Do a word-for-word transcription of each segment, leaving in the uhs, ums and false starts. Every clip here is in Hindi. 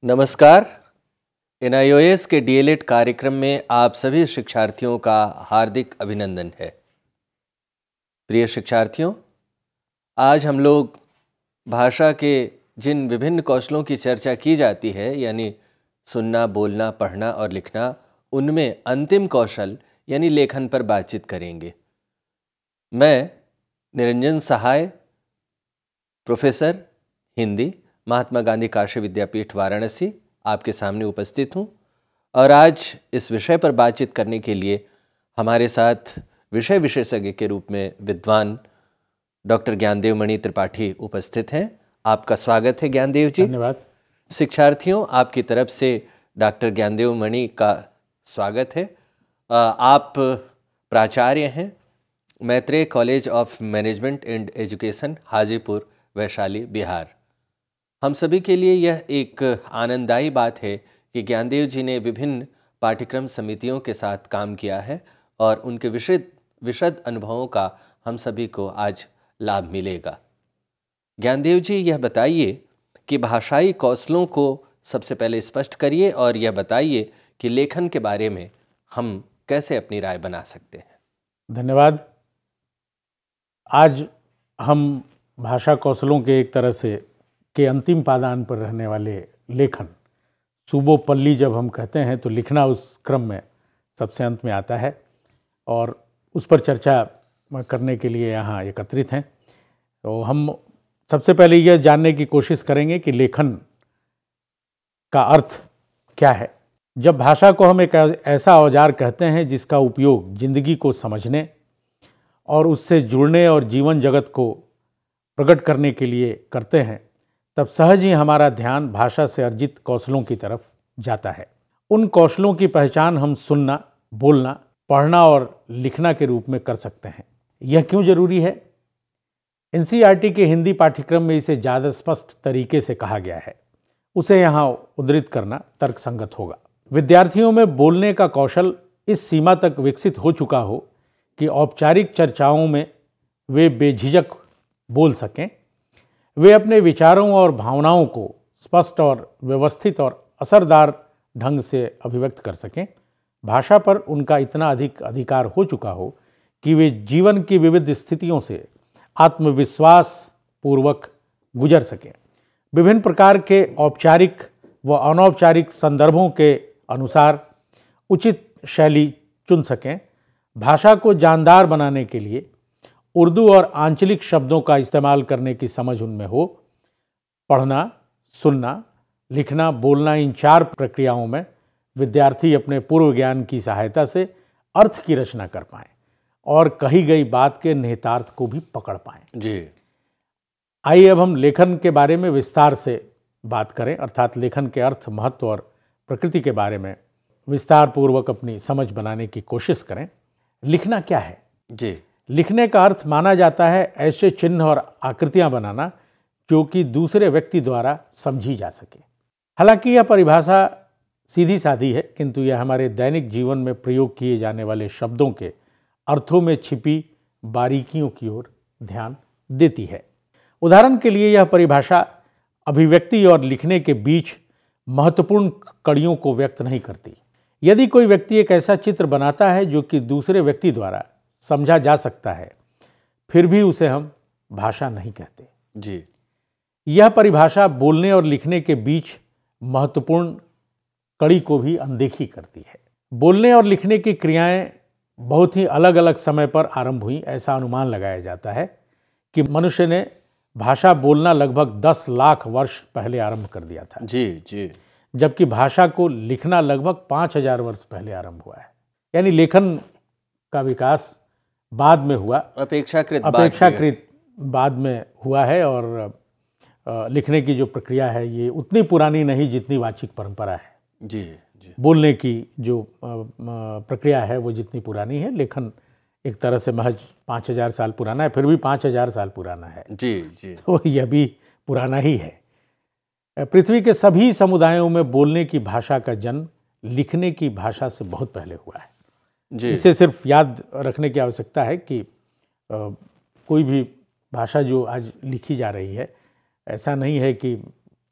नमस्कार। एन आई ओ एस के डी एल एड कार्यक्रम में आप सभी शिक्षार्थियों का हार्दिक अभिनंदन है। प्रिय शिक्षार्थियों, आज हम लोग भाषा के जिन विभिन्न कौशलों की चर्चा की जाती है, यानी सुनना, बोलना, पढ़ना और लिखना, उनमें अंतिम कौशल यानी लेखन पर बातचीत करेंगे। मैं निरंजन सहाय, प्रोफेसर हिंदी, महात्मा गांधी काशी विद्यापीठ वाराणसी, आपके सामने उपस्थित हूँ और आज इस विषय पर बातचीत करने के लिए हमारे साथ विषय विशेषज्ञ के रूप में विद्वान डॉक्टर ज्ञानदेव मणि त्रिपाठी उपस्थित हैं। आपका स्वागत है ज्ञानदेव जी। धन्यवाद। शिक्षार्थियों, आपकी तरफ से डॉक्टर ज्ञानदेव मणि का स्वागत है। आप प्राचार्य हैं Maitreya college of management and education, Hajipur, Vaishali, Bihar. हम सभी के लिए यह एक आनंददायी बात है कि ज्ञानदेव जी ने विभिन्न पाठ्यक्रम समितियों के साथ काम किया है और उनके विशद विशद अनुभवों का हम सभी को आज लाभ मिलेगा। ज्ञानदेव जी, यह बताइए कि भाषाई कौशलों को सबसे पहले स्पष्ट करिए और यह बताइए कि लेखन के बारे में हम कैसे अपनी राय बना सकते हैं। धन्यवाद। आज हम भाषा कौशलों के एक तरह से के अंतिम पादान पर रहने वाले लेखन, सुबोपल्ली जब हम कहते हैं तो लिखना उस क्रम में सबसे अंत में आता है और उस पर चर्चा करने के लिए यहाँ एकत्रित हैं। तो हम सबसे पहले यह जानने की कोशिश करेंगे कि लेखन का अर्थ क्या है। जब भाषा को हम एक ऐसा औजार कहते हैं जिसका उपयोग जिंदगी को समझने और उससे जुड़ने और जीवन जगत को प्रकट करने के लिए करते हैं, तब सहज ही हमारा ध्यान भाषा से अर्जित कौशलों की तरफ जाता है। उन कौशलों की पहचान हम सुनना, बोलना, पढ़ना और लिखना के रूप में कर सकते हैं। यह क्यों जरूरी है? N C E R T के हिंदी पाठ्यक्रम में इसे ज़्यादा स्पष्ट तरीके से कहा गया है। उसे यहाँ उद्धृत करना तर्कसंगत होगा। विद्यार्थियों में बोलने का कौशल इस सीमा तक विकसित हो चुका हो कि औपचारिक चर्चाओं में वे बेझिझक बोल सकें, वे अपने विचारों और भावनाओं को स्पष्ट और व्यवस्थित और असरदार ढंग से अभिव्यक्त कर सकें। भाषा पर उनका इतना अधिक अधिकार हो चुका हो कि वे जीवन की विविध स्थितियों से आत्मविश्वास पूर्वक गुजर सकें, विभिन्न प्रकार के औपचारिक व अनौपचारिक संदर्भों के अनुसार उचित शैली चुन सकें। भाषा को जानदार बनाने के लिए उर्दू और आंचलिक शब्दों का इस्तेमाल करने की समझ उनमें हो। पढ़ना, सुनना, लिखना, बोलना, इन चार प्रक्रियाओं में विद्यार्थी अपने पूर्व ज्ञान की सहायता से अर्थ की रचना कर पाएं और कही गई बात के निहितार्थ को भी पकड़ पाएं। जी, आइए अब हम लेखन के बारे में विस्तार से बात करें, अर्थात लेखन के अर्थ, महत्व और प्रकृति के बारे में विस्तार पूर्वक अपनी समझ बनाने की कोशिश करें। लिखना क्या है? जी, लिखने का अर्थ माना जाता है ऐसे चिन्ह और आकृतियां बनाना जो कि दूसरे व्यक्ति द्वारा समझी जा सके। हालांकि यह परिभाषा सीधी सादी है, किंतु यह हमारे दैनिक जीवन में प्रयोग किए जाने वाले शब्दों के अर्थों में छिपी बारीकियों की ओर ध्यान देती है। उदाहरण के लिए, यह परिभाषा अभिव्यक्ति और लिखने के बीच महत्वपूर्ण कड़ियों को व्यक्त नहीं करती। यदि कोई व्यक्ति एक ऐसा चित्र बनाता है जो कि दूसरे व्यक्ति द्वारा समझा जा सकता है, फिर भी उसे हम भाषा नहीं कहते। जी, यह परिभाषा बोलने और लिखने के बीच महत्वपूर्ण कड़ी को भी अनदेखी करती है। बोलने और लिखने की क्रियाएं बहुत ही अलग अलग समय पर आरंभ हुई, ऐसा अनुमान लगाया जाता है कि मनुष्य ने भाषा बोलना लगभग दस लाख वर्ष पहले आरंभ कर दिया था। जी, जी, जबकि भाषा को लिखना लगभग पाँच हजार वर्ष पहले आरंभ हुआ है। यानी लेखन का विकास बाद में हुआ, अपेक्षाकृत अपेक्षाकृत बाद में हुआ है और लिखने की जो प्रक्रिया है ये उतनी पुरानी नहीं जितनी वाचिक परंपरा है। जी, जी, बोलने की जो प्रक्रिया है वो जितनी पुरानी है, लेखन एक तरह से महज पाँच हजार साल पुराना है, फिर भी पाँच हजार साल पुराना है। जी, जी, तो यह भी पुराना ही है। पृथ्वी के सभी समुदायों में बोलने की भाषा का जन्म लिखने की भाषा से बहुत पहले हुआ है। जी, इसे सिर्फ याद रखने की आवश्यकता है कि आ, कोई भी भाषा जो आज लिखी जा रही है, ऐसा नहीं है कि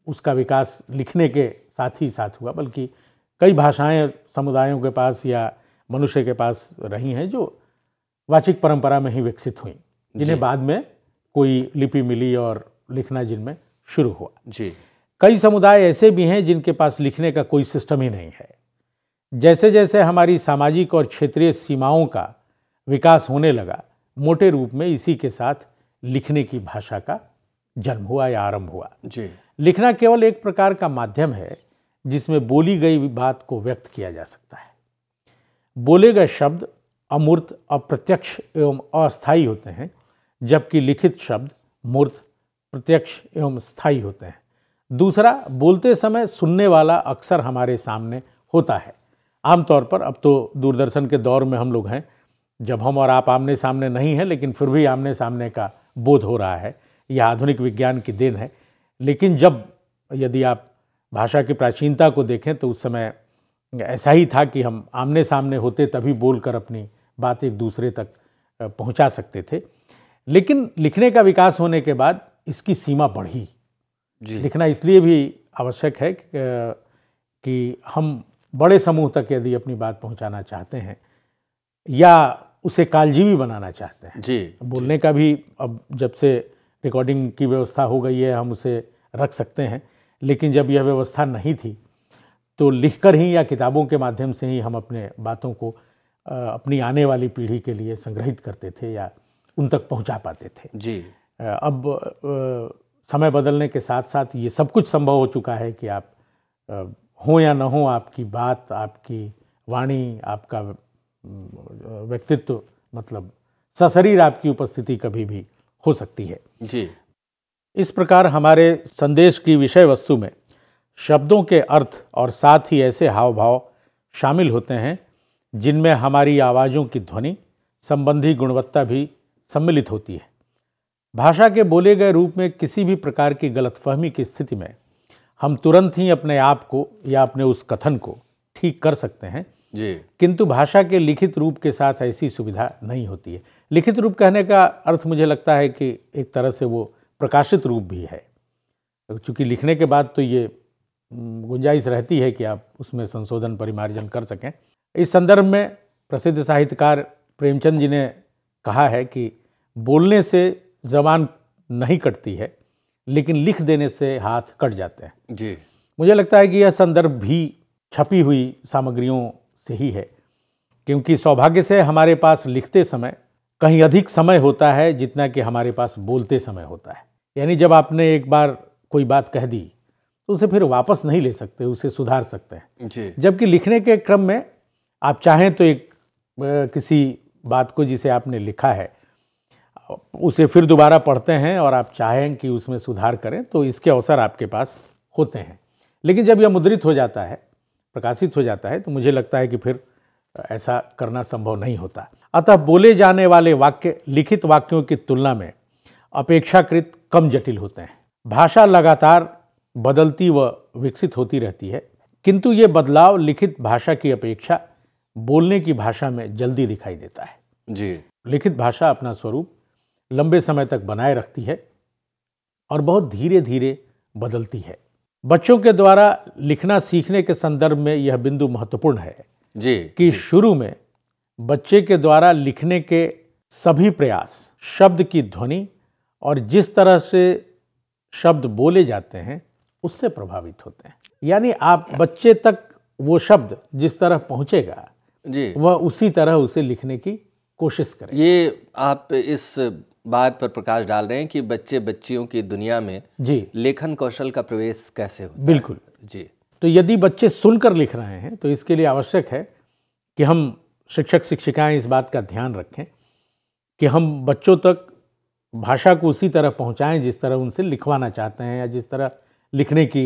उसका विकास लिखने के साथ ही साथ हुआ, बल्कि कई भाषाएं समुदायों के पास या मनुष्य के पास रही हैं जो वाचिक परंपरा में ही विकसित हुई, जिन्हें बाद में कोई लिपि मिली और लिखना जिनमें शुरू हुआ। जी। कई समुदाय ऐसे भी हैं जिनके पास लिखने का कोई सिस्टम ही नहीं है। जैसे जैसे हमारी सामाजिक और क्षेत्रीय सीमाओं का विकास होने लगा, मोटे रूप में इसी के साथ लिखने की भाषा का जन्म हुआ या आरंभ हुआ। जी। लिखना केवल एक प्रकार का माध्यम है जिसमें बोली गई बात को व्यक्त किया जा सकता है। बोले गए शब्द अमूर्त, अप्रत्यक्ष एवं अस्थायी होते हैं, जबकि लिखित शब्द मूर्त, प्रत्यक्ष एवं स्थायी होते हैं। दूसरा, बोलते समय सुनने वाला अक्सर हमारे सामने होता है। आमतौर पर अब तो दूरदर्शन के दौर में हम लोग हैं, जब हम और आप आमने सामने नहीं हैं, लेकिन फिर भी आमने सामने का बोध हो रहा है। यह आधुनिक विज्ञान की देन है। लेकिन जब यदि आप भाषा की प्राचीनता को देखें तो उस समय ऐसा ही था कि हम आमने सामने होते तभी बोलकर अपनी बात एक दूसरे तक पहुंचा सकते थे। लेकिन लिखने का विकास होने के बाद इसकी सीमा बढ़ी। जी। लिखना इसलिए भी आवश्यक है कि हम बड़े समूह तक यदि अपनी बात पहुंचाना चाहते हैं या उसे कालजीवी बनाना चाहते हैं। जी। बोलने का भी अब जब से रिकॉर्डिंग की व्यवस्था हो गई है, हम उसे रख सकते हैं, लेकिन जब यह व्यवस्था नहीं थी तो लिखकर ही या किताबों के माध्यम से ही हम अपने बातों को अपनी आने वाली पीढ़ी के लिए संग्रहित करते थे या उन तक पहुंचा पाते थे। जी। अब समय बदलने के साथ साथ ये सब कुछ संभव हो चुका है कि आप हो या न हो, आपकी बात, आपकी वाणी, आपका व्यक्तित्व, मतलब सशरीर आपकी उपस्थिति कभी भी हो सकती है। जी। इस प्रकार हमारे संदेश की विषय वस्तु में शब्दों के अर्थ और साथ ही ऐसे हाव भाव शामिल होते हैं जिनमें हमारी आवाज़ों की ध्वनि संबंधी गुणवत्ता भी सम्मिलित होती है। भाषा के बोले गए रूप में किसी भी प्रकार की गलतफहमी की स्थिति में हम तुरंत ही अपने आप को या अपने उस कथन को ठीक कर सकते हैं। जी। किंतु भाषा के लिखित रूप के साथ ऐसी सुविधा नहीं होती है। लिखित रूप कहने का अर्थ मुझे लगता है कि एक तरह से वो प्रकाशित रूप भी है, क्योंकि लिखने के बाद तो ये गुंजाइश रहती है कि आप उसमें संशोधन परिमार्जन कर सकें। इस संदर्भ में प्रसिद्ध साहित्यकार प्रेमचंद जी ने कहा है कि बोलने से ज़बान नहीं कटती है, लेकिन लिख देने से हाथ कट जाते हैं। जी। मुझे लगता है कि यह संदर्भ भी छपी हुई सामग्रियों से ही है, क्योंकि सौभाग्य से हमारे पास लिखते समय कहीं अधिक समय होता है जितना कि हमारे पास बोलते समय होता है। यानी जब आपने एक बार कोई बात कह दी तो उसे फिर वापस नहीं ले सकते, उसे सुधार सकते हैं। जी। जबकि लिखने के क्रम में आप चाहें तो एक किसी बात को जिसे आपने लिखा है उसे फिर दोबारा पढ़ते हैं और आप चाहें कि उसमें सुधार करें तो इसके अवसर आपके पास होते हैं। लेकिन जब यह मुद्रित हो जाता है, प्रकाशित हो जाता है, तो मुझे लगता है कि फिर ऐसा करना संभव नहीं होता। अतः बोले जाने वाले वाक्य लिखित वाक्यों की तुलना में अपेक्षाकृत कम जटिल होते हैं। भाषा लगातार बदलती व विकसित होती रहती है, किंतु ये बदलाव लिखित भाषा की अपेक्षा बोलने की भाषा में जल्दी दिखाई देता है। जी। लिखित भाषा अपना स्वरूप लंबे समय तक बनाए रखती है और बहुत धीरे धीरे बदलती है। बच्चों के द्वारा लिखना सीखने के संदर्भ में यह बिंदु महत्वपूर्ण है जी कि जी। शुरू में बच्चे के द्वारा लिखने के सभी प्रयास शब्द की ध्वनि और जिस तरह से शब्द बोले जाते हैं उससे प्रभावित होते हैं। यानी आप बच्चे तक वो शब्द जिस तरह पहुंचेगा जी वह उसी तरह उसे लिखने की कोशिश करें। ये आप इस बात पर प्रकाश डाल रहे हैं कि बच्चे बच्चियों की दुनिया में जी लेखन कौशल का प्रवेश कैसे होता है। बिल्कुल जी। तो यदि बच्चे सुनकर लिख रहे हैं तो इसके लिए आवश्यक है कि हम शिक्षक शिक्षिकाएं इस बात का ध्यान रखें कि हम बच्चों तक भाषा को उसी तरह पहुंचाएं जिस तरह उनसे लिखवाना चाहते हैं या जिस तरह लिखने की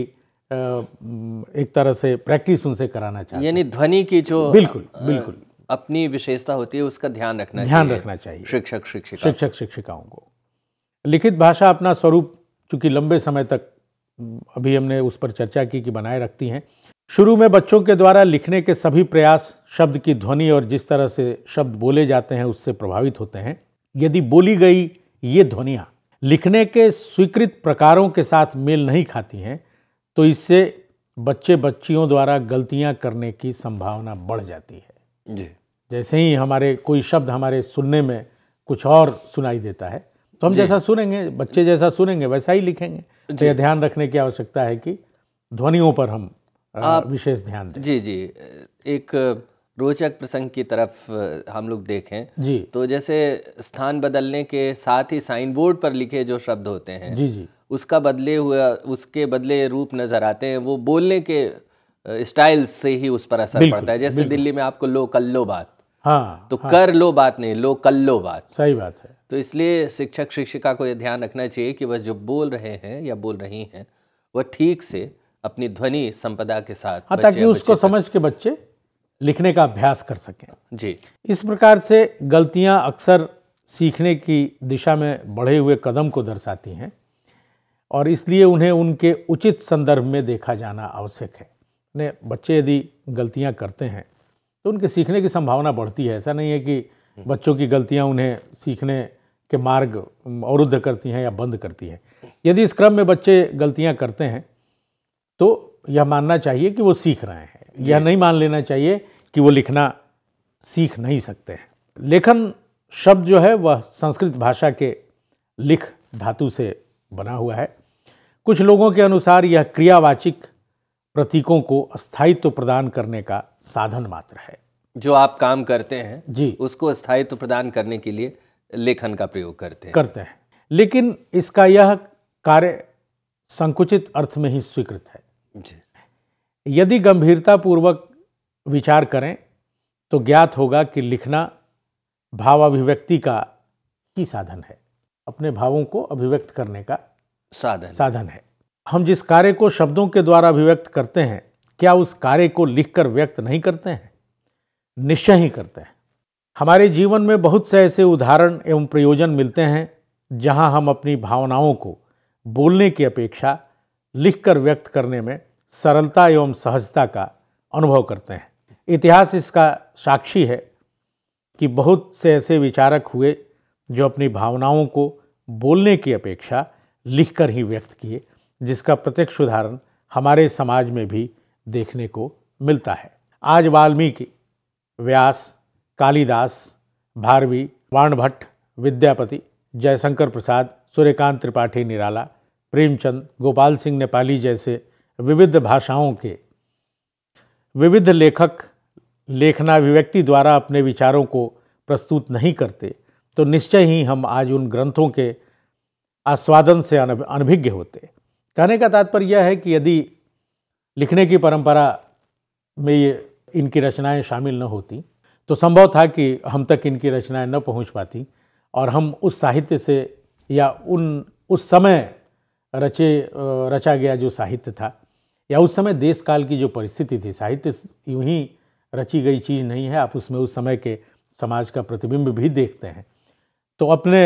एक तरह से प्रैक्टिस उनसे कराना चाहते हैं। यानी ध्वनि की जो बिल्कुल बिल्कुल अपनी विशेषता होती है उसका ध्यान रखना ध्यान चाहिए रखना चाहिए शिक्षक शिक्षिका शिक्षक शिक्षिकाओं को। लिखित भाषा अपना स्वरूप चूंकि लंबे समय तक, अभी हमने उस पर चर्चा की कि बनाए रखती हैं। शुरू में बच्चों के द्वारा लिखने के सभी प्रयास शब्द की ध्वनि और जिस तरह से शब्द बोले जाते हैं उससे प्रभावित होते हैं। यदि बोली गई ये ध्वनियाँ लिखने के स्वीकृत प्रकारों के साथ मेल नहीं खाती हैं तो इससे बच्चे बच्चियों द्वारा गलतियां करने की संभावना बढ़ जाती है। जी। जैसे ही हमारे कोई शब्द हमारे सुनने में कुछ और सुनाई देता है तो हम जैसा सुनेंगे, बच्चे जैसा सुनेंगे वैसा ही लिखेंगे। तो यह ध्यान रखने की आवश्यकता है कि ध्वनियों पर हम विशेष ध्यान दें। जी जी। एक रोचक प्रसंग की तरफ हम लोग देखें जी, तो जैसे स्थान बदलने के साथ ही साइन बोर्ड पर लिखे जो शब्द होते हैं, जी जी, उसका बदले हुआ उसके बदले रूप नज़र आते हैं, वो बोलने के स्टाइल से ही उस पर असर पड़ता है। जैसे दिल्ली में आपको लो कल्लो बात, हाँ, तो हाँ, कर लो बात नहीं, लो कल्लो बात। सही बात है। तो इसलिए शिक्षक शिक्षिका को यह ध्यान रखना चाहिए कि वह जो बोल रहे हैं या बोल रही हैं वह ठीक से अपनी ध्वनि संपदा के साथ, हाँ, ताकि उसको समझ के बच्चे लिखने का अभ्यास कर सकें। जी। इस प्रकार से गलतियां अक्सर सीखने की दिशा में बढ़े हुए कदम को दर्शाती हैं और इसलिए उन्हें उनके उचित संदर्भ में देखा जाना आवश्यक है। ने बच्चे यदि गलतियां करते हैं तो उनके सीखने की संभावना बढ़ती है। ऐसा नहीं है कि बच्चों की गलतियां उन्हें सीखने के मार्ग अवरुद्ध करती हैं या बंद करती हैं। यदि इस क्रम में बच्चे गलतियां करते हैं तो यह मानना चाहिए कि वो सीख रहे हैं, यह नहीं मान लेना चाहिए कि वो लिखना सीख नहीं सकते हैं। लेखन शब्द जो है वह संस्कृत भाषा के लिख धातु से बना हुआ है। कुछ लोगों के अनुसार यह क्रियावाचिक प्रतीकों को स्थायित्व प्रदान करने का साधन मात्र है। जो आप काम करते हैं जी, उसको स्थायित्व प्रदान करने के लिए लेखन का प्रयोग करते हैं करते हैं लेकिन इसका यह कार्य संकुचित अर्थ में ही स्वीकृत है। जी। यदि गंभीरतापूर्वक विचार करें तो ज्ञात होगा कि लिखना भावाभिव्यक्ति का ही साधन है, अपने भावों को अभिव्यक्त करने का साधन साधन है। हम जिस कार्य को शब्दों के द्वारा अभिव्यक्त करते हैं, क्या उस कार्य को लिखकर व्यक्त नहीं करते हैं? निश्चय ही करते हैं। हमारे जीवन में बहुत से ऐसे उदाहरण एवं प्रयोजन मिलते हैं जहां हम अपनी भावनाओं को बोलने की अपेक्षा लिखकर व्यक्त करने में सरलता एवं सहजता का अनुभव करते हैं। इतिहास इसका साक्षी है कि बहुत से ऐसे विचारक हुए जो अपनी भावनाओं को बोलने की अपेक्षा लिखकर ही व्यक्त किए, जिसका प्रत्यक्ष उदाहरण हमारे समाज में भी देखने को मिलता है। आज वाल्मीकि, व्यास, कालिदास, भारवी, बाणभट्ट, विद्यापति, जयशंकर प्रसाद, सूर्यकांत त्रिपाठी निराला, प्रेमचंद, गोपाल सिंह नेपाली जैसे विविध भाषाओं के विविध लेखक लेखनाभिव्यक्ति द्वारा अपने विचारों को प्रस्तुत नहीं करते तो निश्चय ही हम आज उन ग्रंथों के आस्वादन से अनभिज्ञ होते। कहने का तात्पर्य यह है कि यदि लिखने की परंपरा में ये इनकी रचनाएं शामिल न होती तो संभव था कि हम तक इनकी रचनाएं न पहुंच पाती और हम उस साहित्य से या उन उस समय रचे रचा गया जो साहित्य था या उस समय देश काल की जो परिस्थिति थी, साहित्य यूं ही रची गई चीज़ नहीं है, आप उसमें उस समय के समाज का प्रतिबिंब भी देखते हैं। तो अपने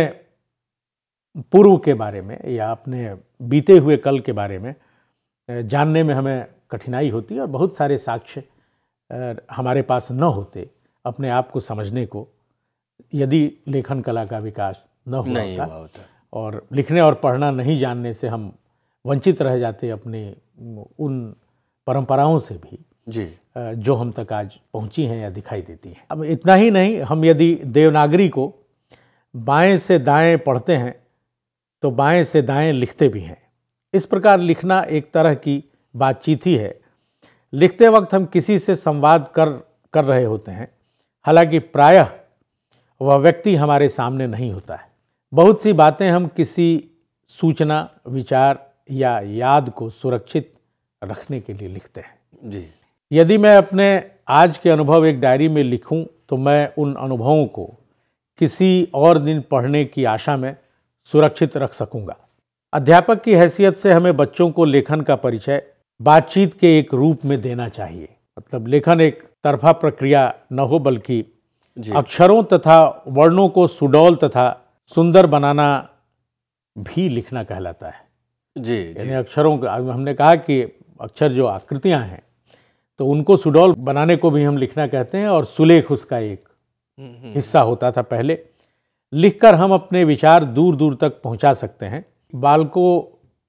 पूर्व के बारे में या अपने बीते हुए कल के बारे में जानने में हमें कठिनाई होती है और बहुत सारे साक्ष्य हमारे पास न होते अपने आप को समझने को, यदि लेखन कला का विकास न हुआ नहीं होता, हुआ होता और लिखने और पढ़ना नहीं जानने से हम वंचित रह जाते अपने उन परंपराओं से भी जी, जो हम तक आज पहुंची हैं या दिखाई देती हैं। अब इतना ही नहीं, हम यदि देवनागरी को बाएं से दाएं पढ़ते हैं तो बाएं से दाएं लिखते भी हैं। इस प्रकार लिखना एक तरह की बातचीत ही है। लिखते वक्त हम किसी से संवाद कर कर रहे होते हैं, हालांकि प्रायः वह व्यक्ति हमारे सामने नहीं होता है। बहुत सी बातें हम किसी सूचना, विचार या याद को सुरक्षित रखने के लिए लिखते हैं। जी। यदि मैं अपने आज के अनुभव एक डायरी में लिखूं तो मैं उन अनुभवों को किसी और दिन पढ़ने की आशा में सुरक्षित रख सकूंगा। अध्यापक की हैसियत से हमें बच्चों को लेखन का परिचय बातचीत के एक रूप में देना चाहिए। मतलब लेखन एक तरफा प्रक्रिया न हो बल्कि अक्षरों तथा वर्णों को सुडौल तथा सुंदर बनाना भी लिखना कहलाता है। जी, यानी अक्षरों का, हमने कहा कि अक्षर जो आकृतियां हैं तो उनको सुडौल बनाने को भी हम लिखना कहते हैं और सुलेख उसका एक हिस्सा होता था पहले। लिखकर हम अपने विचार दूर दूर तक पहुंचा सकते हैं। बालकों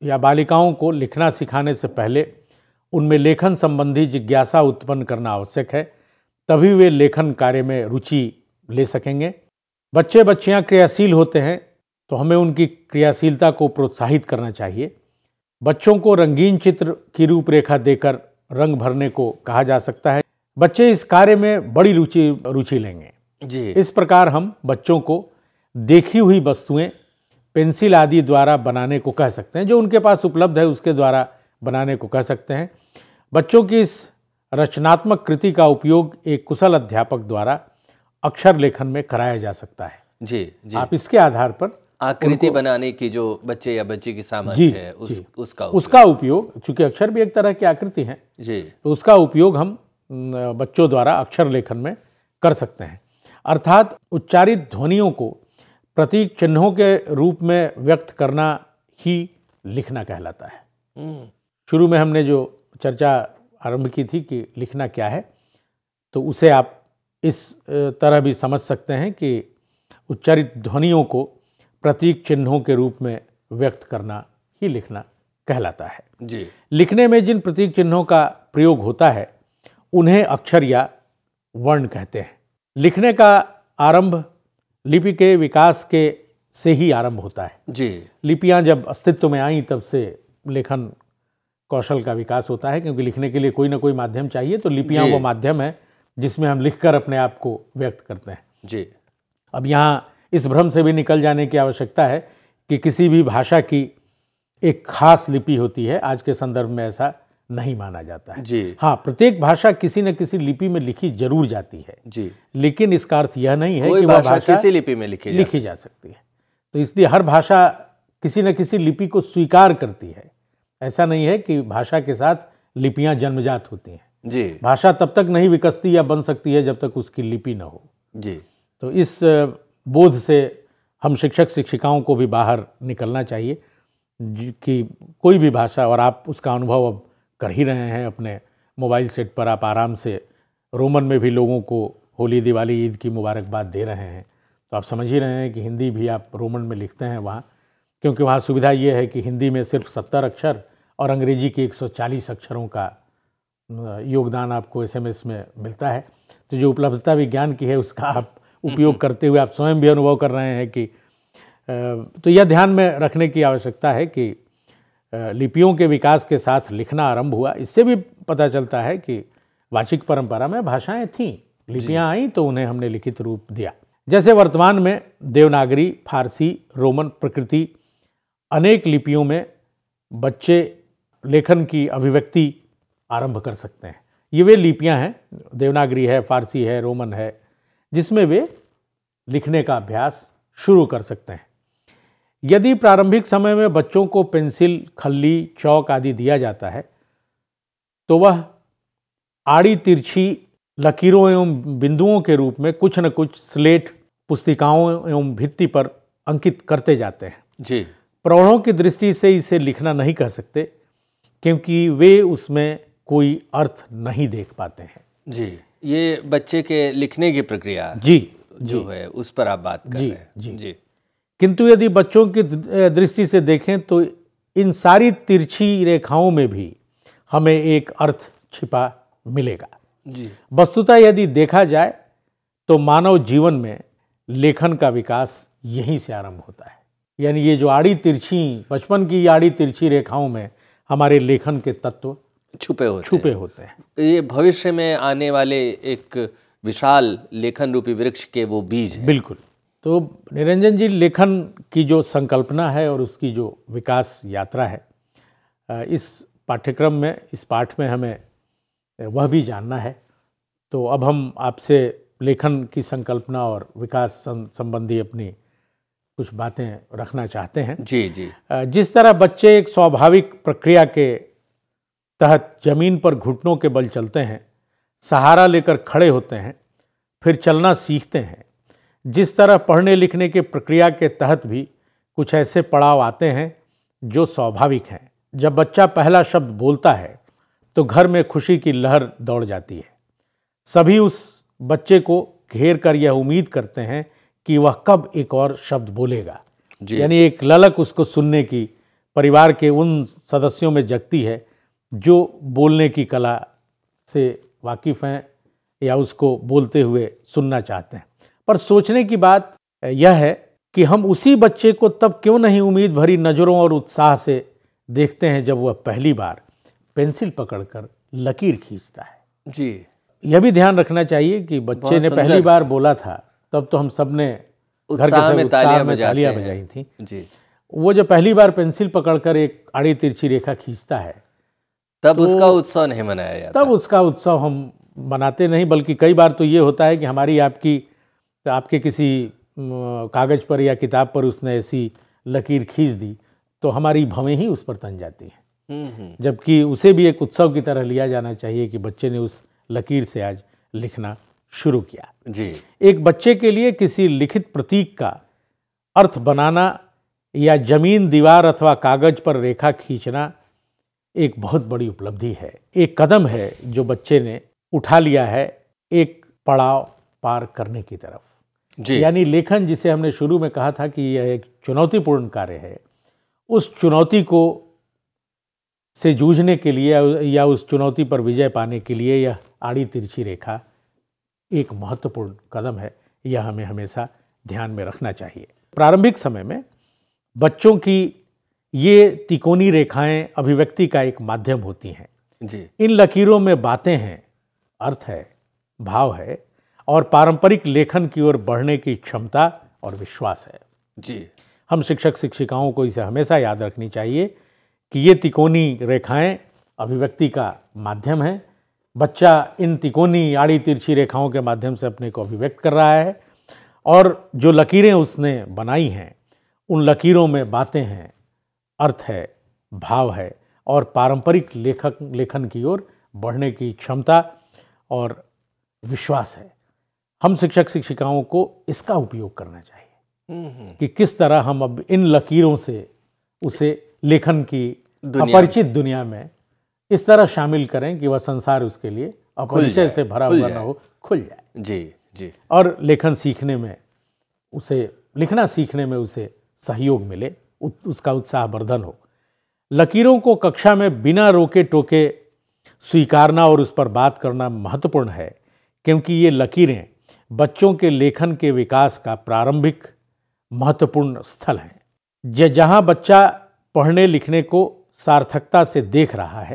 या बालिकाओं को लिखना सिखाने से पहले उनमें लेखन संबंधी जिज्ञासा उत्पन्न करना आवश्यक है, तभी वे लेखन कार्य में रुचि ले सकेंगे। बच्चे बच्चियां क्रियाशील होते हैं तो हमें उनकी क्रियाशीलता को प्रोत्साहित करना चाहिए। बच्चों को रंगीन चित्र की रूपरेखा देकर रंग भरने को कहा जा सकता है। बच्चे इस कार्य में बड़ी रुचि रुचि लेंगे जी। इस प्रकार हम बच्चों को देखी हुई वस्तुएं पेंसिल आदि द्वारा बनाने को कह सकते हैं, जो उनके पास उपलब्ध है उसके द्वारा बनाने को कह सकते हैं। बच्चों की इस रचनात्मक कृति का उपयोग एक कुशल अध्यापक द्वारा अक्षर लेखन में कराया जा सकता है। जी जी। आप इसके आधार पर आकृति बनाने की जो बच्चे या बच्ची की सामर्थ्य है उस, जी, उसका उपयोग। उसका उपयोग, चूंकि अक्षर भी एक तरह की आकृति है जी, तो उसका उपयोग हम बच्चों द्वारा अक्षर लेखन में कर सकते हैं। अर्थात उच्चारित ध्वनियों को प्रतीक चिन्हों के रूप में व्यक्त करना ही लिखना कहलाता है। शुरू में हमने जो चर्चा आरंभ की थी कि लिखना क्या है, तो उसे आप इस तरह भी समझ सकते हैं कि उच्चारित ध्वनियों को प्रतीक चिन्हों के रूप में व्यक्त करना ही लिखना कहलाता है। जी। लिखने में जिन प्रतीक चिन्हों का प्रयोग होता है उन्हें अक्षर या वर्ण कहते हैं। लिखने का आरंभ लिपि के विकास के से ही आरंभ होता है। जी। लिपियां जब अस्तित्व में आईं तब से लेखन कौशल का विकास होता है, क्योंकि लिखने के लिए कोई ना कोई माध्यम चाहिए, तो लिपियां वो माध्यम है जिसमें हम लिखकर अपने आप को व्यक्त करते हैं। जी। अब यहाँ इस भ्रम से भी निकल जाने की आवश्यकता है कि किसी भी भाषा की एक खास लिपि होती है। आज के संदर्भ में ऐसा नहीं माना जाता है। जी। हाँ, प्रत्येक भाषा किसी न किसी लिपि में लिखी जरूर जाती है जी, लेकिन इसका अर्थ यह नहीं है कि वह भाषा किसी लिपि में लिखी लिखी जा सकती है। तो इसलिए हर भाषा किसी न किसी लिपि को स्वीकार करती है। ऐसा नहीं है कि भाषा के साथ लिपियां जन्मजात होती हैं जी। भाषा तब तक नहीं विकसती या बन सकती है जब तक उसकी लिपि न हो जी। तो इस बोध से हम शिक्षक शिक्षिकाओं को भी बाहर निकलना चाहिए कि कोई भी भाषा, और आप उसका अनुभव अब कर ही रहे हैं अपने मोबाइल सेट पर, आप आराम से रोमन में भी लोगों को होली, दिवाली, ईद की मुबारकबाद दे रहे हैं, तो आप समझ ही रहे हैं कि हिंदी भी आप रोमन में लिखते हैं वहाँ, क्योंकि वहाँ सुविधा ये है कि हिंदी में सिर्फ सत्तर अक्षर और अंग्रेजी के एक सौ चालीस अक्षरों का योगदान आपको एसएमएस में मिलता है। तो जो उपलब्धता विज्ञान की है उसका आप उपयोग करते हुए आप स्वयं भी अनुभव कर रहे हैं कि तो यह ध्यान में रखने की आवश्यकता है कि लिपियों के विकास के साथ लिखना आरंभ हुआ। इससे भी पता चलता है कि वाचिक परंपरा में भाषाएं थीं, लिपियां आईं तो उन्हें हमने लिखित रूप दिया। जैसे वर्तमान में देवनागरी, फारसी, रोमन प्रकृति अनेक लिपियों में बच्चे लेखन की अभिव्यक्ति आरंभ कर सकते हैं। ये वे लिपियां हैं, देवनागरी है, फारसी है, रोमन है, जिसमें वे लिखने का अभ्यास शुरू कर सकते हैं। यदि प्रारंभिक समय में बच्चों को पेंसिल, खल्ली, चौक आदि दिया जाता है तो वह आड़ी तिरछी लकीरों एवं बिंदुओं के रूप में कुछ न कुछ स्लेट, पुस्तिकाओं एवं भित्ति पर अंकित करते जाते हैं जी। प्रौढ़ों की दृष्टि से इसे लिखना नहीं कह सकते, क्योंकि वे उसमें कोई अर्थ नहीं देख पाते हैं। जी, ये बच्चे के लिखने की प्रक्रिया जी जो जी, है उस पर आप बात कर जी, रहे हैं जी। जी। किंतु यदि बच्चों की दृष्टि से देखें तो इन सारी तिरछी रेखाओं में भी हमें एक अर्थ छिपा मिलेगा जी। वस्तुतः यदि देखा जाए तो मानव जीवन में लेखन का विकास यहीं से आरंभ होता है। यानी ये जो आड़ी तिरछी, बचपन की आड़ी तिरछी रेखाओं में हमारे लेखन के तत्व छुपे होते छुपे हैं। होते हैं। ये भविष्य में आने वाले एक विशाल लेखन रूपी वृक्ष के वो बीज हैं। बिल्कुल। तो निरंजन जी, लेखन की जो संकल्पना है और उसकी जो विकास यात्रा है, इस पाठ्यक्रम में, इस पाठ में हमें वह भी जानना है। तो अब हम आपसे लेखन की संकल्पना और विकास संबंधी अपनी कुछ बातें रखना चाहते हैं। जी जी। जिस तरह बच्चे एक स्वाभाविक प्रक्रिया के तहत जमीन पर घुटनों के बल चलते हैं, सहारा लेकर खड़े होते हैं, फिर चलना सीखते हैं, जिस तरह पढ़ने लिखने के प्रक्रिया के तहत भी कुछ ऐसे पड़ाव आते हैं जो स्वाभाविक हैं। जब बच्चा पहला शब्द बोलता है तो घर में खुशी की लहर दौड़ जाती है। सभी उस बच्चे को घेर कर यह उम्मीद करते हैं कि वह कब एक और शब्द बोलेगा, यानी एक ललक उसको सुनने की परिवार के उन सदस्यों में जगती है जो बोलने की कला से वाकिफ़ हैं या उसको बोलते हुए सुनना चाहते हैं। पर सोचने की बात यह है कि हम उसी बच्चे को तब क्यों नहीं उम्मीद भरी नज़रों और उत्साह से देखते हैं जब वह पहली बार पेंसिल पकड़कर लकीर खींचता है। जी, यह भी ध्यान रखना चाहिए कि बच्चे ने पहली बार बोला था तब तो हम सब ने घर के सब उत्साह में तालियां बजाई थी। जी, वो जब पहली बार पेंसिल पकड़कर एक आड़ी तिरछी रेखा खींचता है तब तो उसका उत्सव नहीं मनाया जाता। तब उसका उत्सव हम मनाते नहीं, बल्कि कई बार तो ये होता है कि हमारी आपकी आपके किसी कागज़ पर या किताब पर उसने ऐसी लकीर खींच दी तो हमारी भवें ही उस पर तन जाती हैं, जबकि उसे भी एक उत्सव की तरह लिया जाना चाहिए कि बच्चे ने उस लकीर से आज लिखना शुरू किया। जी, एक बच्चे के लिए किसी लिखित प्रतीक का अर्थ बनाना या जमीन, दीवार अथवा कागज पर रेखा खींचना एक बहुत बड़ी उपलब्धि है, एक कदम है जो बच्चे ने उठा लिया है एक पड़ाव पार करने की तरफ। जी, यानी लेखन, जिसे हमने शुरू में कहा था कि यह एक चुनौतीपूर्ण कार्य है, उस चुनौती को से जूझने के लिए या उस चुनौती पर विजय पाने के लिए यह आड़ी तिरछी रेखा एक महत्वपूर्ण कदम है। यह हमें हमेशा ध्यान में रखना चाहिए। प्रारंभिक समय में बच्चों की ये तिकोनी रेखाएं अभिव्यक्ति का एक माध्यम होती हैं। जी, इन लकीरों में बातें हैं, अर्थ है, भाव है और पारंपरिक लेखन की ओर बढ़ने की क्षमता और विश्वास है। जी, हम शिक्षक शिक्षिकाओं को इसे हमेशा याद रखनी चाहिए कि ये तिकोनी रेखाएं अभिव्यक्ति का माध्यम है। बच्चा इन तिकोनी आड़ी तिरछी रेखाओं के माध्यम से अपने को अभिव्यक्त कर रहा है और जो लकीरें उसने बनाई हैं उन लकीरों में बातें हैं, अर्थ है, भाव है और पारंपरिक लेखक लेखन की ओर बढ़ने की क्षमता और विश्वास है। हम शिक्षक शिक्षिकाओं को इसका उपयोग करना चाहिए कि किस तरह हम अब इन लकीरों से उसे लेखन की अपरिचित दुनिया में इस तरह शामिल करें कि वह संसार उसके लिए अपरिचय से भरा हुआ ना हो, खुल जाए। जी, जी, और लेखन सीखने में उसे, लिखना सीखने में उसे सहयोग मिले, उसका उत्साह वर्धन हो। लकीरों को कक्षा में बिना रोके टोके स्वीकारना और उस पर बात करना महत्वपूर्ण है, क्योंकि ये लकीरें बच्चों के लेखन के विकास का प्रारंभिक महत्वपूर्ण स्थल हैं। ज जहाँ बच्चा पढ़ने लिखने को सार्थकता से देख रहा है,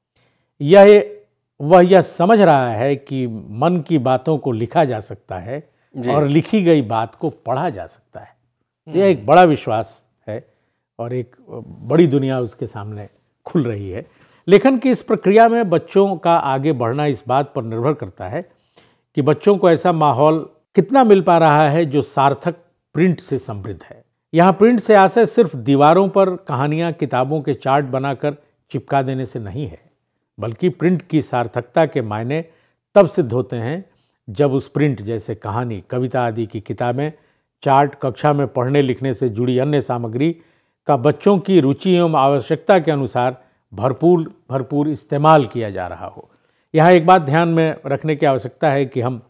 यह वह यह समझ रहा है कि मन की बातों को लिखा जा सकता है और लिखी गई बात को पढ़ा जा सकता है। यह एक बड़ा विश्वास है और एक बड़ी दुनिया उसके सामने खुल रही है। लेखन की इस प्रक्रिया में बच्चों का आगे बढ़ना इस बात पर निर्भर करता है कि बच्चों को ऐसा माहौल कितना मिल पा रहा है जो सार्थक प्रिंट से समृद्ध है। यहाँ प्रिंट से आशय सिर्फ दीवारों पर कहानियाँ, किताबों के चार्ट बनाकर चिपका देने से नहीं है, बल्कि प्रिंट की सार्थकता के मायने तब सिद्ध होते हैं जब उस प्रिंट जैसे कहानी, कविता आदि की किताबें, चार्ट, कक्षा में पढ़ने लिखने से जुड़ी अन्य सामग्री का बच्चों की रुचि एवं आवश्यकता के अनुसार भरपूर भरपूर इस्तेमाल किया जा रहा हो। यहाँ एक बात ध्यान में रखने की आवश्यकता है कि हम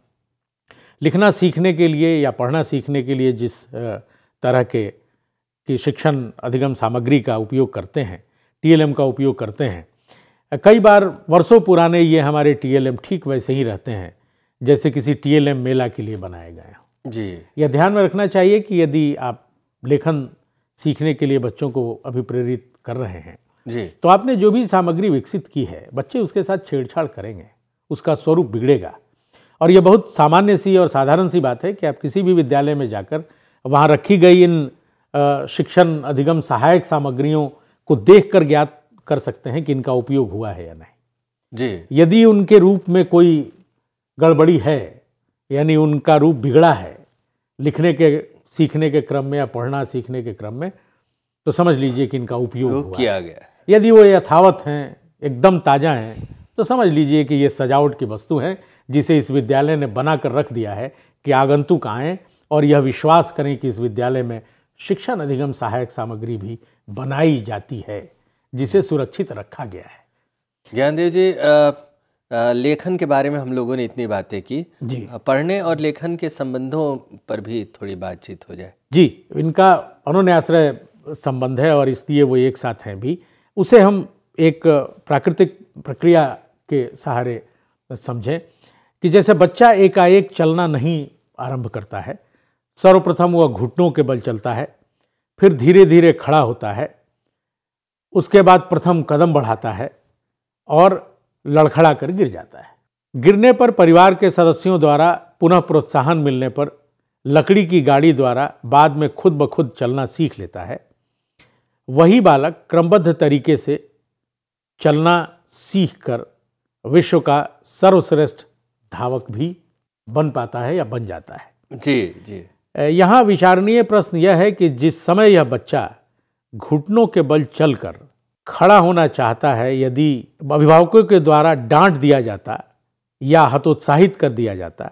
लिखना सीखने के लिए या पढ़ना सीखने के लिए जिस तरह के की शिक्षण अधिगम सामग्री का उपयोग करते हैं, टी एल एम का उपयोग करते हैं, कई बार वर्षों पुराने ये हमारे टी एल एम ठीक वैसे ही रहते हैं जैसे किसी टी एल एम मेला के लिए बनाए गए हों। जी, यह ध्यान में रखना चाहिए कि यदि आप लेखन सीखने के लिए बच्चों को अभिप्रेरित कर रहे हैं जी, तो आपने जो भी सामग्री विकसित की है, बच्चे उसके साथ छेड़छाड़ करेंगे, उसका स्वरूप बिगड़ेगा। और यह बहुत सामान्य सी और साधारण सी बात है कि आप किसी भी विद्यालय में जाकर वहाँ रखी गई इन शिक्षण अधिगम सहायक सामग्रियों को देखकर ज्ञात कर सकते हैं कि इनका उपयोग हुआ है या नहीं। जी, यदि उनके रूप में कोई गड़बड़ी है, यानी उनका रूप बिगड़ा है लिखने के सीखने के क्रम में या पढ़ना सीखने के क्रम में, तो समझ लीजिए कि इनका उपयोग हुआ किया गया। यदि वो यथावत हैं, एकदम ताज़ा हैं, तो समझ लीजिए कि ये सजावट की वस्तु है जिसे इस विद्यालय ने बना कर रख दिया है कि आगंतुक आएँ और यह विश्वास करें कि इस विद्यालय में शिक्षण अधिगम सहायक सामग्री भी बनाई जाती है, जिसे सुरक्षित रखा गया है। ज्ञानदेव जी, आ, आ, लेखन के बारे में हम लोगों ने इतनी बातें की जी, पढ़ने और लेखन के संबंधों पर भी थोड़ी बातचीत हो जाए। जी, इनका अनुन्याश्रय संबंध है और इसलिए वो एक साथ हैं भी, उसे हम एक प्राकृतिक प्रक्रिया के सहारे समझें कि जैसे बच्चा एकाएक चलना नहीं आरंभ करता है, सर्वप्रथम वह घुटनों के बल चलता है, फिर धीरे धीरे खड़ा होता है, उसके बाद प्रथम कदम बढ़ाता है और लड़खड़ा कर गिर जाता है। गिरने पर परिवार के सदस्यों द्वारा पुनः प्रोत्साहन मिलने पर लकड़ी की गाड़ी द्वारा बाद में खुद ब खुद चलना सीख लेता है। वही बालक क्रमबद्ध तरीके से चलना सीखकर विश्व का सर्वश्रेष्ठ धावक भी बन पाता है या बन जाता है। जी जी। यहाँ विचारणीय प्रश्न यह है कि जिस समय यह बच्चा घुटनों के बल चलकर खड़ा होना चाहता है, यदि अभिभावकों के द्वारा डांट दिया जाता या हतोत्साहित कर दिया जाता,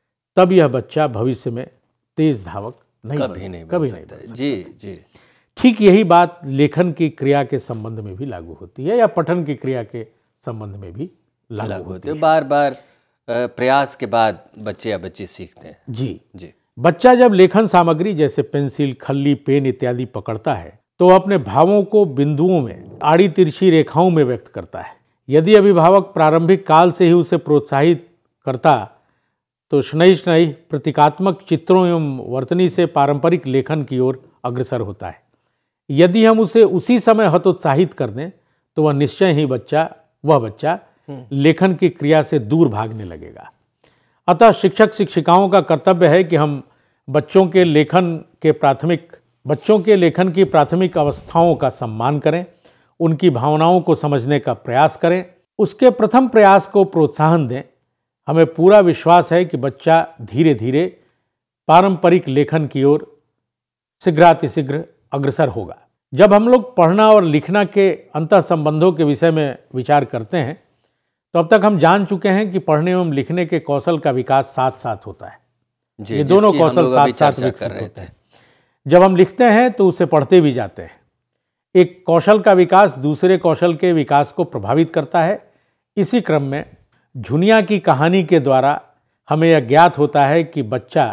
तब यह बच्चा भविष्य में तेज धावक नहीं कभी नहीं कभी नहीं बन सकता। जी जी। ठीक यही बात लेखन की क्रिया के संबंध में भी लागू होती है या पठन की क्रिया के संबंध में भी लागू, लागू होती है। बार बार प्रयास के बाद बच्चे या बच्ची सीखते हैं। जी जी। बच्चा जब लेखन सामग्री जैसे पेंसिल, खल्ली, पेन इत्यादि पकड़ता है तो वह अपने भावों को बिंदुओं में, आड़ी तिरछी रेखाओं में व्यक्त करता है। यदि अभिभावक प्रारंभिक काल से ही उसे प्रोत्साहित करता तो शनैः शनैः प्रतीकात्मक चित्रों एवं वर्तनी से पारंपरिक लेखन की ओर अग्रसर होता है। यदि हम उसे उसी समय हतोत्साहित कर दें तो वह निश्चय ही बच्चा वह बच्चा लेखन की क्रिया से दूर भागने लगेगा। अतः शिक्षक शिक्षिकाओं का कर्तव्य है कि हम बच्चों के लेखन के प्राथमिक बच्चों के लेखन की प्राथमिक अवस्थाओं का सम्मान करें, उनकी भावनाओं को समझने का प्रयास करें, उसके प्रथम प्रयास को प्रोत्साहन दें। हमें पूरा विश्वास है कि बच्चा धीरे धीरे पारंपरिक लेखन की ओर शीघ्रातिशीघ्र अग्रसर होगा। जब हम लोग पढ़ना और लिखना के अंतः संबंधों के विषय में विचार करते हैं तो अब तक हम जान चुके हैं कि पढ़ने एवं लिखने के कौशल का विकास साथ साथ होता है। ये दोनों कौशल साथ साथ विकसित होते हैं। जब हम लिखते हैं तो उसे पढ़ते भी जाते हैं। एक कौशल का विकास दूसरे कौशल के विकास को प्रभावित करता है। इसी क्रम में झुनिया की कहानी के द्वारा हमें यह ज्ञात होता है कि बच्चा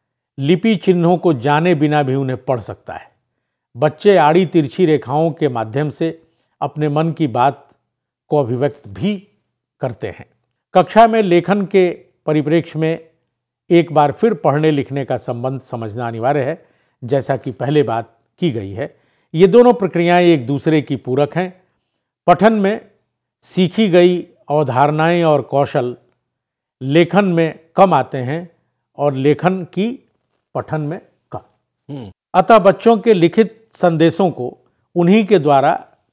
लिपि चिन्हों को जाने बिना भी उन्हें पढ़ सकता है। बच्चे आड़ी तिरछी रेखाओं के माध्यम से अपने मन की बात को अभिव्यक्त भी करते हैं। कक्षा में लेखन के परिप्रेक्ष्य में एक बार फिर पढ़ने लिखने का संबंध समझना अनिवार्य है। जैसा कि पहले बात की गई है, ये दोनों प्रक्रियाएं एक दूसरे की पूरक हैं। पठन में सीखी गई अवधारणाएं और कौशल लेखन में कम आते हैं और लेखन की पठन में कम। अतः बच्चों के लिखित संदेशों को उन्हीं के द्वारा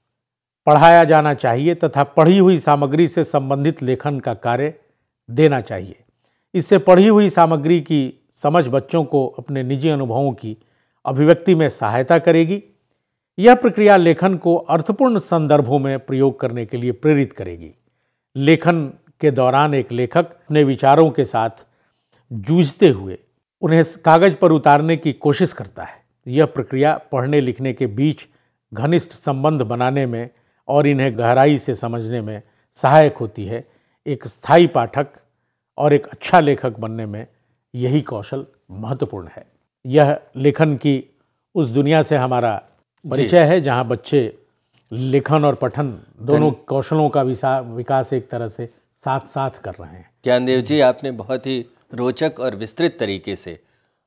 पढ़ाया जाना चाहिए तथा पढ़ी हुई सामग्री से संबंधित लेखन का कार्य देना चाहिए। इससे पढ़ी हुई सामग्री की समझ बच्चों को अपने निजी अनुभवों की अभिव्यक्ति में सहायता करेगी। यह प्रक्रिया लेखन को अर्थपूर्ण संदर्भों में प्रयोग करने के लिए प्रेरित करेगी। लेखन के दौरान एक लेखक अपने विचारों के साथ जूझते हुए उन्हें कागज पर उतारने की कोशिश करता है। यह प्रक्रिया पढ़ने लिखने के बीच घनिष्ठ संबंध बनाने में और इन्हें गहराई से समझने में सहायक होती है। एक स्थायी पाठक और एक अच्छा लेखक बनने में यही कौशल महत्वपूर्ण है। यह लेखन की उस दुनिया से हमारा परिचय है जहां बच्चे लेखन और पठन दोनों कौशलों का विकास एक तरह से साथ साथ कर रहे हैं। ज्ञानदेव जी, आपने बहुत ही रोचक और विस्तृत तरीके से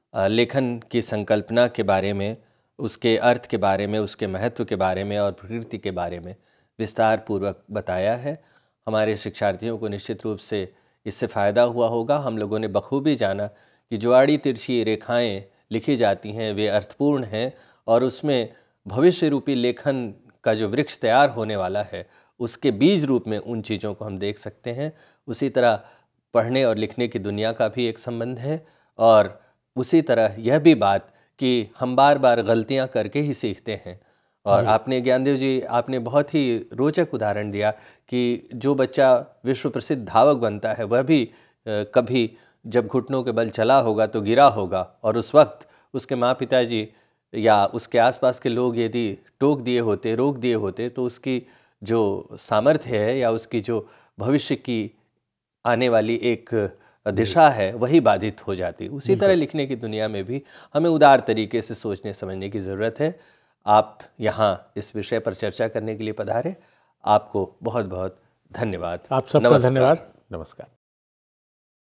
लेखन की संकल्पना के बारे में, उसके अर्थ के बारे में, उसके महत्व के बारे में और प्रकृति के बारे में विस्तार पूर्वक बताया है। हमारे शिक्षार्थियों को निश्चित रूप से इससे फ़ायदा हुआ होगा। हम लोगों ने बखूबी जाना कि जो आड़ी तिरछी रेखाएं लिखी जाती हैं वे अर्थपूर्ण हैं और उसमें भविष्य रूपी लेखन का जो वृक्ष तैयार होने वाला है उसके बीज रूप में उन चीज़ों को हम देख सकते हैं। उसी तरह पढ़ने और लिखने की दुनिया का भी एक संबंध है और उसी तरह यह भी बात कि हम बार बार गलतियां करके ही सीखते हैं। और आपने ज्ञानदेव जी आपने बहुत ही रोचक उदाहरण दिया कि जो बच्चा विश्व प्रसिद्ध धावक बनता है वह भी कभी जब घुटनों के बल चला होगा तो गिरा होगा और उस वक्त उसके माँ पिताजी या उसके आसपास के लोग यदि टोक दिए होते, रोक दिए होते तो उसकी जो सामर्थ्य है या उसकी जो भविष्य की आने वाली एक दिशा है वही बाधित हो जाती। उसी तरह लिखने की दुनिया में भी हमें उदार तरीके से सोचने समझने की ज़रूरत है। आप यहाँ इस विषय पर चर्चा करने के लिए पधारे। आपको बहुत बहुत धन्यवाद। आप सबका धन्यवाद। नमस्कार।